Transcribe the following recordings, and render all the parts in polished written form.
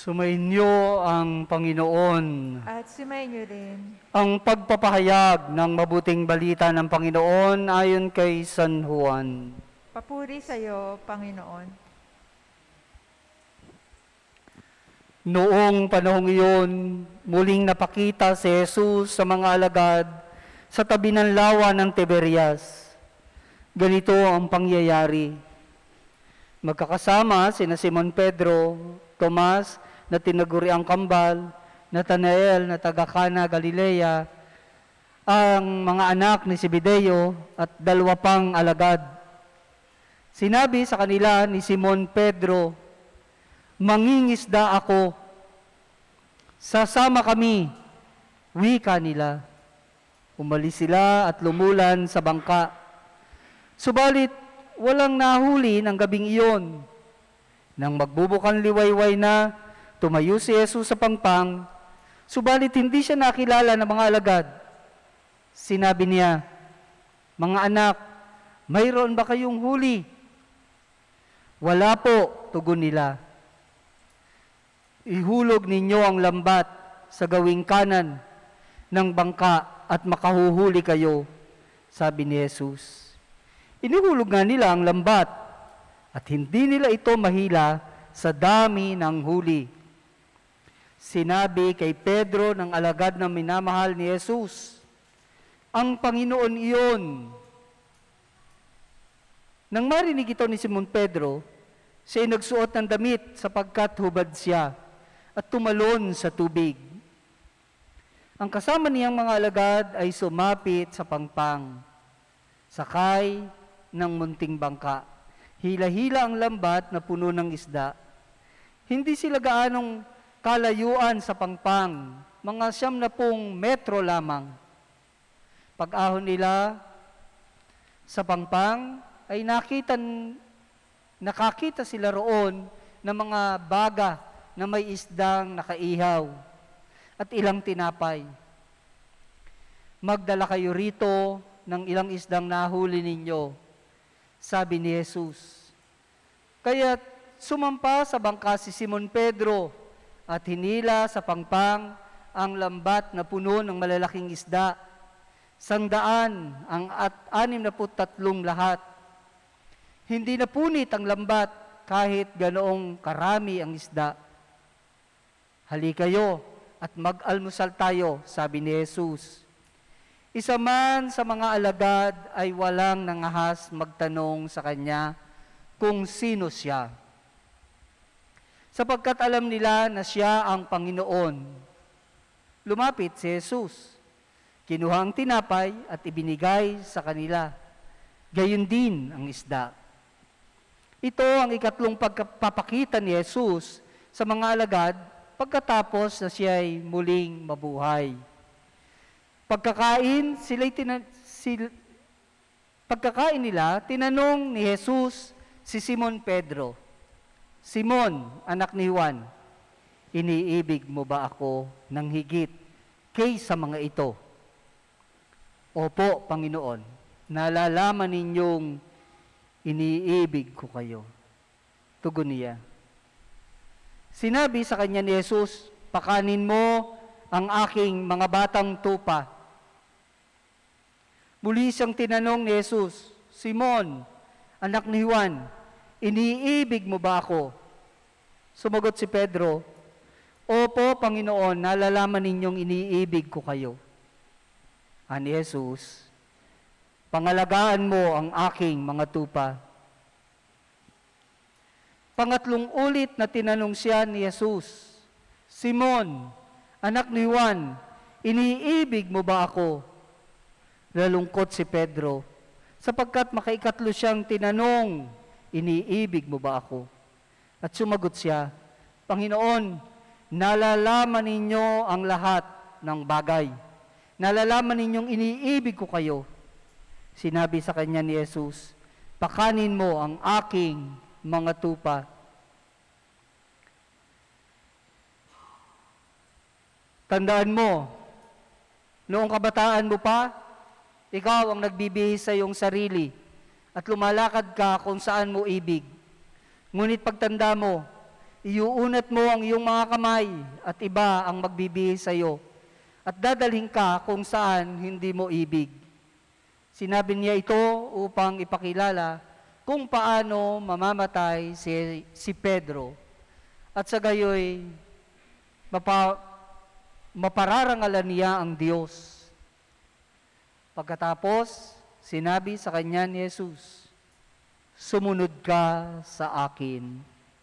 Sumainyo ang Panginoon. At sumainyo rin. Ang pagpapahayag ng mabuting balita ng Panginoon ayon kay San Juan. Papuri sa iyo, Panginoon. Noong panahong iyon, muling napakita si Jesus sa mga alagad sa tabi ng lawa ng Tiberias. Ganito ang pangyayari. Magkakasama sina Simon Pedro, Tomas na tinaguri ang kambal, Natanael na taga Cana, Galilea, ang mga anak ni Zebedeo at 2 pang alagad. Sinabi sa kanila ni Simon Pedro, "Mangingisda ako. Sasama kami." Wika nila. Umalis sila at lumulan sa bangka. Subalit, walang nahuli ng gabing iyon. Nang magbubukang liwayway na, tumayo si Jesus sa pangpang, subalit hindi siya nakilala ng mga alagad. Sinabi niya, "Mga anak, mayroon ba kayong huli?" "Wala po," tugon nila. "Ihulog ninyo ang lambat sa gawing kanan ng bangka at makahuhuli kayo," sabi ni Jesus. Inihulog nga nila ang lambat at hindi nila ito mahila sa dami ng huli. Sinabi kay Pedro ng alagad na minamahal ni Jesus, "Ang Panginoon iyon." Nang marinig ito ni Simon Pedro, siya ay nagsuot ng damit sapagkat hubad siya at tumalon sa tubig. Ang kasama niyang mga alagad ay sumapit sa pangpang, sakay ng munting bangka. Hila-hila ang lambat na puno ng isda. Hindi sila gaanong kalayuan sa pangpang, mga 90 metro lamang. Pag-ahon nila sa pangpang ay nakakita sila roon ng mga baga na may isdang nakaihaw at ilang tinapay. "Magdala kayo rito ng ilang isdang nahuli ninyo," sabi ni Jesus. Kaya't sumampa sa bangka si Simon Pedro at hinila sa pangpang ang lambat na puno ng malalaking isda. 100 at 63 lahat. Hindi napunit ang lambat kahit ganoong karami ang isda. "Halikayo at mag-almusal tayo," sabi ni Jesus. Isa man sa mga alagad ay walang nangahas magtanong sa kanya kung sino siya, sapagkat alam nila na siya ang Panginoon. Lumapit si Jesus, kinuha ang tinapay at ibinigay sa kanila. Gayon din ang isda. Ito ang ikatlong pagpapakita ni Jesus sa mga alagad pagkatapos na siya ay muling mabuhay. Pagkakain nila, tinanong ni Jesus si Simon Pedro, "Simon, anak ni Juan, iniibig mo ba ako ng higit kaysa mga ito?" "Opo, Panginoon, nalalaman ninyong iniibig ko kayo," tugon niya. Sinabi sa kanya ni Jesus, "Pakanin mo ang aking mga batang tupa." Muli siyang tinanong ni Jesus, "Simon, anak ni Juan, iniibig mo ba ako?" Sumagot si Pedro, "Opo, Panginoon, nalalaman ninyong iniibig ko kayo." Ani Jesus, "Pangalagaan mo ang aking mga tupa." Pangatlong ulit na tinanong siya ni Jesus, "Simon, anak ni Juan, iniibig mo ba ako?" Nalungkot si Pedro, sapagkat makaikatlo siyang tinanong, "Iniibig mo ba ako?" At sumagot siya, "Panginoon, nalalaman ninyo ang lahat ng bagay. Nalalaman ninyong iniibig ko kayo." Sinabi sa kanya ni Jesus, "Pakanin mo ang aking mga tupa." Tandaan mo, noong kabataan mo pa, ikaw ang nagbibihis sa iyong sarili at lumalakad ka kung saan mo ibig. Ngunit pagtanda mo, iuunat mo ang iyong mga kamay at iba ang magbibihis sa iyo at dadalhin ka kung saan hindi mo ibig. Sinabi niya ito upang ipakilala kung paano mamamatay si Pedro at sa gayoy mapararangalan niya ang Diyos. Pagkatapos, sinabi sa kanya ni Jesus, "Sumunod ka sa akin."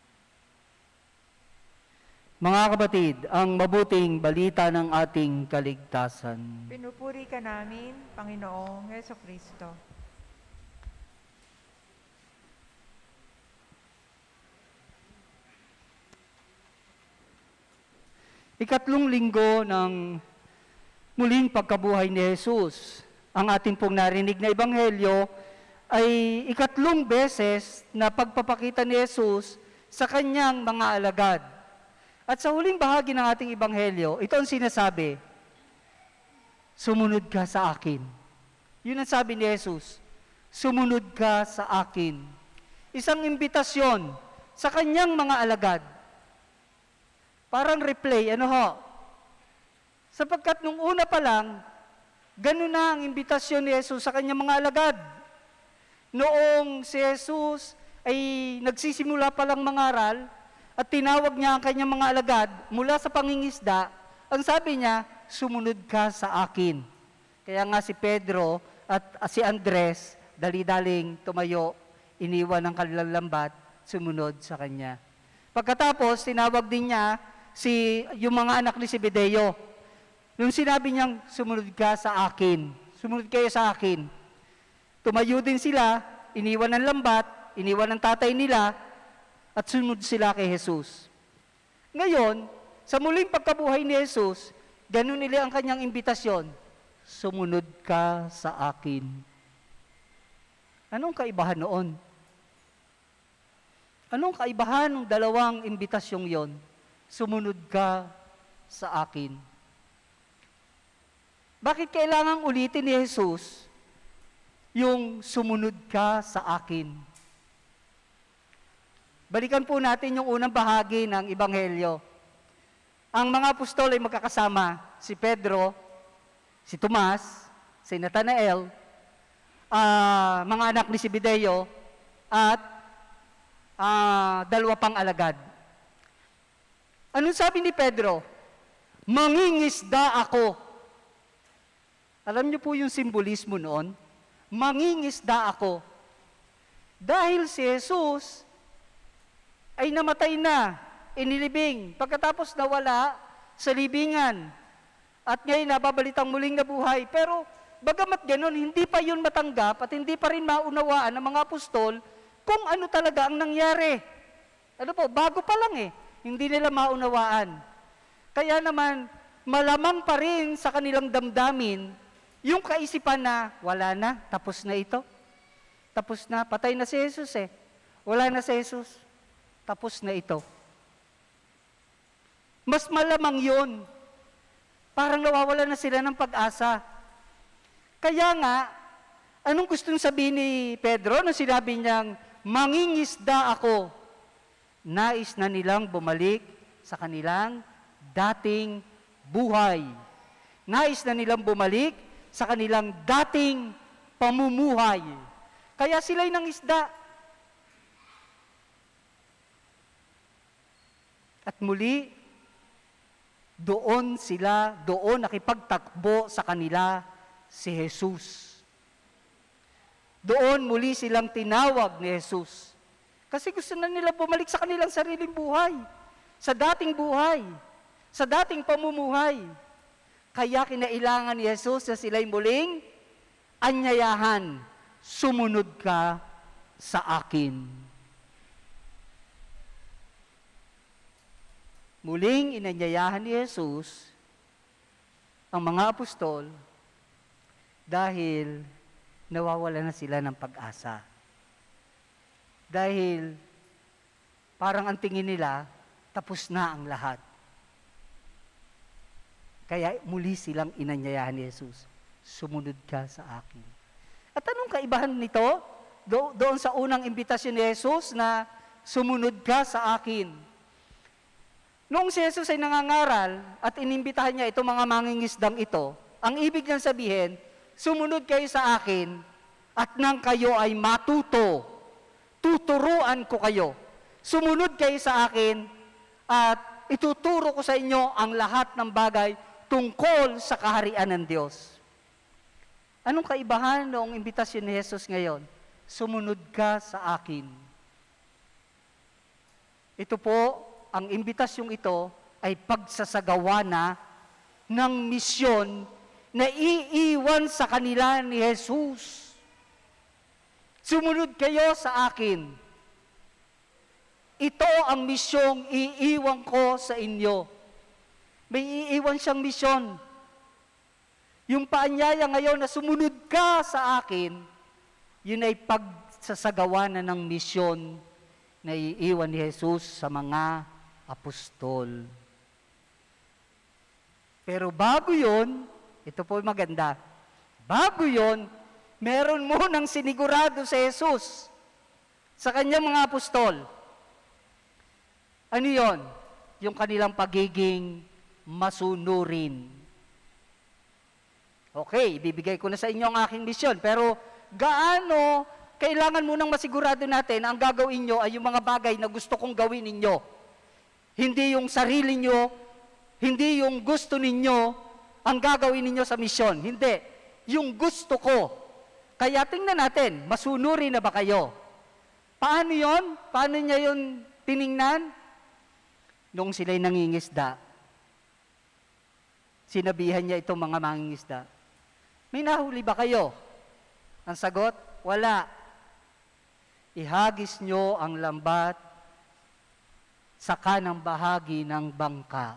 Mga kapatid, ang mabuting balita ng ating kaligtasan. Pinupuri ka namin, Panginoong Hesukristo. Ikatlong linggo ng muling pagkabuhay ni Jesus. Ang ating pong narinig na ebanghelyo ay ikatlong beses na pagpapakita ni Jesus sa kanyang mga alagad. At sa huling bahagi ng ating ebanghelyo, ito ang sinasabi, "Sumunod ka sa akin." Yun ang sabi ni Jesus, "Sumunod ka sa akin." Isang imbitasyon sa kanyang mga alagad. Parang replay, ano ho? Sapagkat nung una pa lang, ganun na ang imbitasyon ni Jesus sa kanyang mga alagad. Noong si Jesus ay nagsisimula pa lang mangaral, at tinawag niya ang kanyang mga alagad mula sa pangingisda, ang sabi niya, "Sumunod ka sa akin." Kaya nga si Pedro at si Andres, dali-daling tumayo, iniwan ang kanilang lambat, sumunod sa kanya. Pagkatapos, tinawag din niya yung mga anak ni Zebedeo. Nung sinabi niyang, "Sumunod ka sa akin," sumunod kayo sa akin, tumayo din sila, iniwan ng lambat, iniwan ng tatay nila, at sunod sila kay Jesus. Ngayon, sa muling pagkabuhay ni Jesus, ganun nila ang kanyang imbitasyon, "Sumunod ka sa akin." Anong kaibahan noon? Anong kaibahan ng dalawang imbitasyong yon? "Sumunod ka sa akin." Bakit kailangang ulitin ni Jesus yung "sumunod ka sa akin"? Balikan po natin yung unang bahagi ng Ebanghelyo. Ang mga apostol ay magkakasama, si Pedro, si Tomas, si Nathanael, mga anak ni Zebedeo, at dalawa pang alagad. Anong sabi ni Pedro? "Mangingisda ako." Alam niyo po yung simbolismo noon? Mangingisda ako. Dahil si Jesus ay namatay na, inilibing, pagkatapos nawala sa libingan, at ngayon nababalitang muling nabuhay. Pero bagamat ganon, hindi pa yun matanggap at hindi pa rin maunawaan ng mga apostol kung ano talaga ang nangyari. Ano po, bago pa lang hindi nila maunawaan. Kaya naman, malamang pa rin sa kanilang damdamin yung kaisipan na wala na, tapos na ito. Tapos na, patay na si Jesus Wala na si Jesus. Tapos na ito. Mas malamang yun. Parang nawawala na sila ng pag-asa. Kaya nga, anong gustong sabihin ni Pedro nung sinabi niyang, "Mangingisda ako"? Nais na nilang bumalik sa kanilang dating buhay. Nais na nilang bumalik sa kanilang dating pamumuhay. Kaya sila'y nangisda. At muli, doon nakipagtakbo sa kanila si Jesus. Doon muli silang tinawag ni Jesus. Kasi gusto na nila bumalik sa kanilang sariling buhay, sa dating buhay, sa dating pamumuhay. Kaya kinailangan ni Jesus na sila'y muling anyayahan, "Sumunod ka sa akin." Muling inanyayahan ni Jesus ang mga apostol dahil nawawala na sila ng pag-asa. Dahil parang ang tingin nila, tapos na ang lahat. Kaya muli silang inanyayahan ni Jesus, "Sumunod ka sa akin." At anong kaibahan nito? Doon sa unang imbitasyon ni Jesus na, "Sumunod ka sa akin." Noong si Jesus ay nangangaral at inimbitahan niya itong mga mangingisdang ito, ang ibig niyang sabihin, sumunod kayo sa akin at nang kayo ay matuto, tuturuan ko kayo. Sumunod kayo sa akin at ituturo ko sa inyo ang lahat ng bagay tungkol sa kaharian ng Diyos. Anong kaibahan noong imbitasyon ni Jesus ngayon? Sumunod ka sa akin. Ito po, ang imbitasyong ito ay pagsasagawa na ng misyon na iiwan sa kanila ni Jesus. Sumunod kayo sa akin. Ito ang misyong iiwan ko sa inyo. May iiwan siyang misyon. Yung paanyaya ngayon na sumunod ka sa akin, yun ay pagsasagawa na ng misyon na iiwan ni Jesus sa mga apostol. Pero bago yun, ito po maganda, bago yun, meron munang sinigurado si Jesus sa kanyang mga apostol. Ano yon? Yung kanilang pagiging masunurin. Okay, ibibigay ko na sa inyo ang aking misyon, pero gaano kailangan munang masigurado natin ang gagawin nyo ay yung mga bagay na gusto kong gawin ninyo. Hindi yung sarili nyo, hindi yung gusto ninyo ang gagawin ninyo sa misyon. Hindi. Yung gusto ko. Kaya tingnan natin, masunurin na ba kayo? Paano yon? Paano niya yon tiningnan? Nung sila'y nangingisda, sinabihan niya itong mga mangingisda, may nahuli ba kayo? Ang sagot, wala. Ihagis nyo ang lambat sa kanang bahagi ng bangka.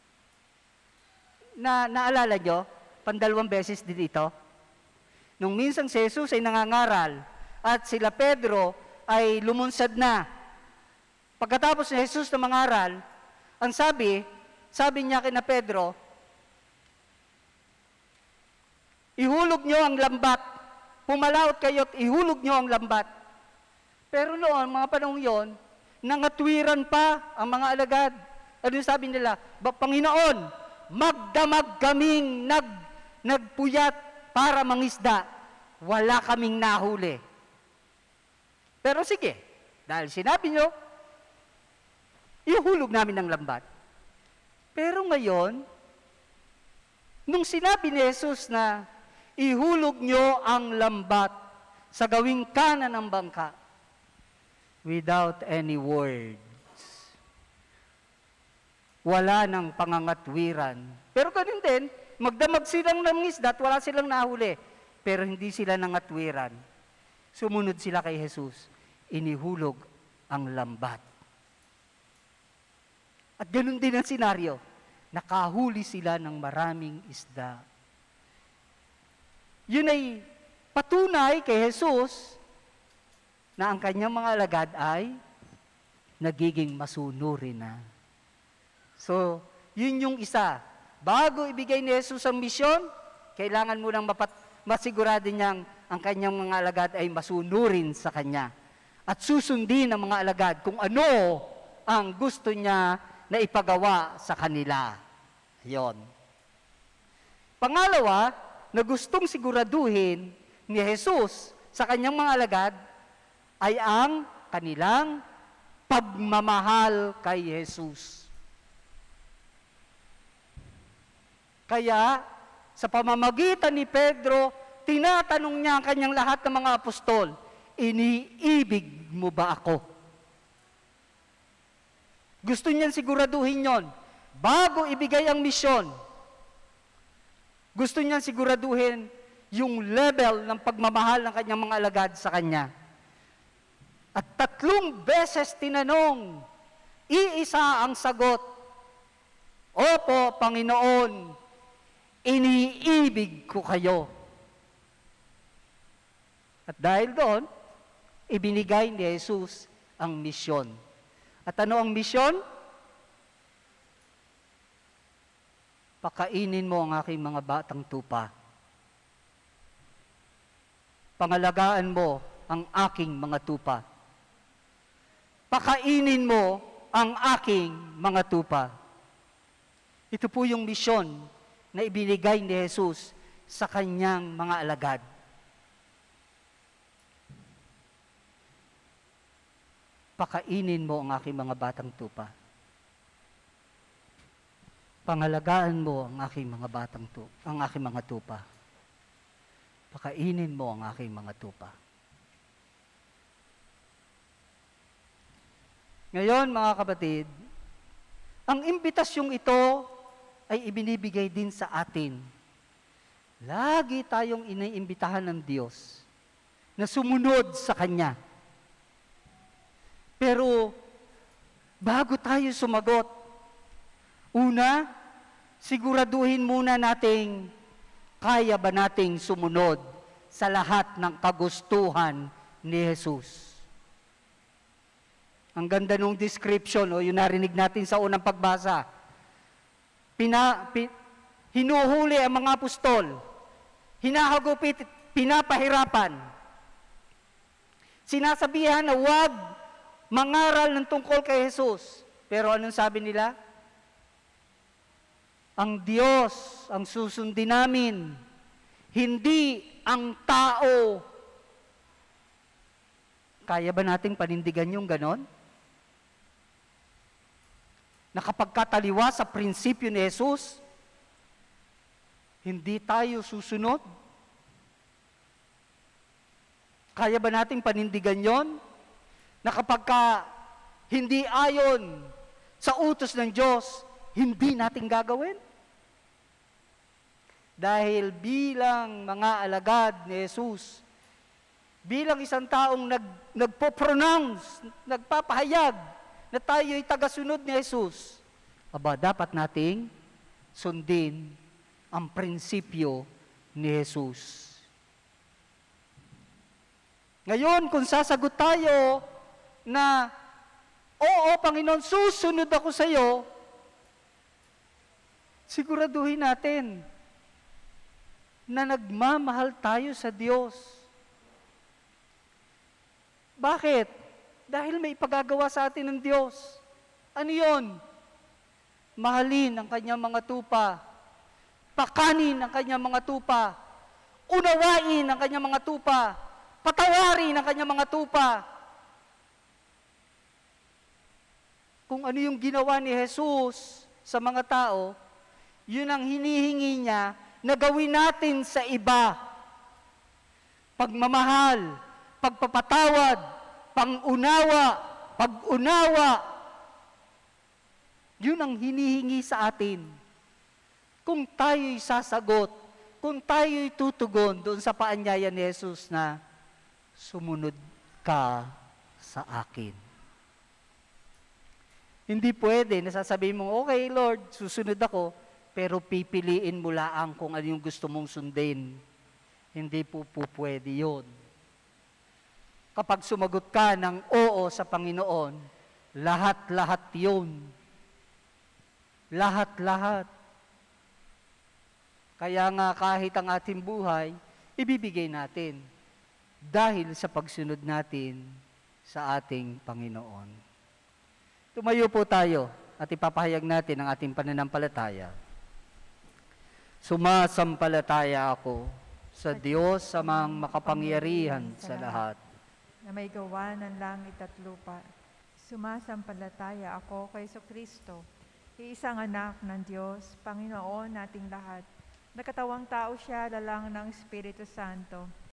Naalala nyo, pandalawang beses din ito. Nung minsan si Jesus ay nangangaral at sila Pedro ay lumunsad na. Pagkatapos ni Jesus na mangaral, ang sabi niya kina Pedro, ihulog nyo ang lambat. Pumalaot kayo at ihulog nyo ang lambat. Pero noon, mga panahon yon, nangatwiran pa ang mga alagad. Ano sabi nila? Panginoon, magdamag kaming nagpuyat para mangisda. Wala kaming nahuli. Pero sige, dahil sinabi nyo, ihulog namin ng lambat. Pero ngayon, nung sinabi ni Jesus na ihulog nyo ang lambat sa gawing kanan ng bangka, without any words. Wala ng pangangatwiran. Pero ganun din, magdamag silang ng isda at wala silang nahuli. Pero hindi sila nangatwiran. Sumunod sila kay Jesus. Inihulog ang lambat. At ganun din ang senaryo. Nakahuli sila ng maraming isda. Yun ay patunay kay Jesus na ang kanyang mga alagad ay nagiging masunurin na. So, yun yung isa. Bago ibigay ni Jesus ang misyon, kailangan mo nang masigurado niyang ang kanyang mga alagad ay masunurin sa kanya. At susundin ang mga alagad kung ano ang gusto niya na ipagawa sa kanila. Yon. Pangalawa, na gustong siguraduhin ni Jesus sa kanyang mga alagad ay ang kanilang pagmamahal kay Jesus. Kaya, sa pamamagitan ni Pedro, tinatanong niya ang kanyang lahat ng mga apostol, iniibig mo ba ako? Gusto niyan siguraduhin yon. Bago ibigay ang misyon, gusto niyan siguraduhin yung level ng pagmamahal ng kanyang mga alagad sa kanya. At 3 beses tinanong, iisa ang sagot, Opo, Panginoon, iniibig ko kayo. At dahil doon, ibinigay ni Jesus ang misyon. At ano ang misyon? Pakainin mo ang aking mga batang tupa. Pangalagaan mo ang aking mga tupa. Pakainin mo ang aking mga tupa. Ito po yung misyon na ibinigay ni Jesus sa kanyang mga alagad. Pakainin mo ang aking mga batang tupa. Pangalagaan mo ang aking mga ang aking mga tupa. Pakainin mo ang aking mga tupa. Ngayon, mga kapatid, ang imbitasyong ito ay ibinibigay din sa atin. Lagi tayong iniimbitahan ng Diyos na sumunod sa Kanya. Pero, bago tayo sumagot, una, siguraduhin muna nating kaya ba nating sumunod sa lahat ng kagustuhan ni Jesus. Ang ganda nung description, yung narinig natin sa unang pagbasa. Hinuhuli ang mga apostol, hinahagupit, pinapahirapan. Sinasabihan na huwag mangaral ng tungkol kay Jesus. Pero anong sabi nila? Ang Diyos ang susundin namin, hindi ang tao. Kaya ba nating panindigan yung ganon? Nakapagkataliwa sa prinsipyo ni Jesus, hindi tayo susunod? Kaya ba nating panindigan yon? Na kapag hindi ayon sa utos ng Diyos, hindi natin gagawin? Dahil bilang mga alagad ni Jesus, bilang isang taong nagpo-pronounce, nagpapahayag na tayo'y tagasunod ni Jesus, dapat nating sundin ang prinsipyo ni Jesus. Ngayon, kung sasagot tayo na, oo, Panginoon, susunod ako sa iyo, siguraduhin natin na nagmamahal tayo sa Diyos. Bakit? Dahil may ipagagawa sa atin ng Diyos. Ano yun? Mahalin ang kanyang mga tupa. Pakanin ang kanyang mga tupa. Unawain ang kanyang mga tupa. Patawarin ang kanyang mga tupa. Kung ano yung ginawa ni Jesus sa mga tao, yun ang hinihingi niya na gawin natin sa iba. Pagmamahal, pagpapatawad, pag-unawa. Yun ang hinihingi sa atin. Kung tayo'y sasagot, kung tayo'y tutugon doon sa paanyaya ni Jesus na sumunod ka sa akin. Hindi pwede na sasabihin mo, okay Lord, susunod ako, pero pipiliin mo laang kung ano yung gusto mong sundin. Hindi po pwede yun. Kapag sumagot ka ng oo sa Panginoon, lahat-lahat yun. Lahat-lahat. Kaya nga kahit ang ating buhay, ibibigay natin dahil sa pagsunod natin sa ating Panginoon. Tumayo po tayo at ipapahayag natin ang ating pananampalataya. Sumasampalataya ako sa Diyos amang makapangyarihan sa lahat, na may gawa ng langit at lupa. Sumasampalataya ako kay Kristo, iisang anak ng Diyos, Panginoon nating lahat. Nagkatawang tao siya, lalang ng Espiritu Santo,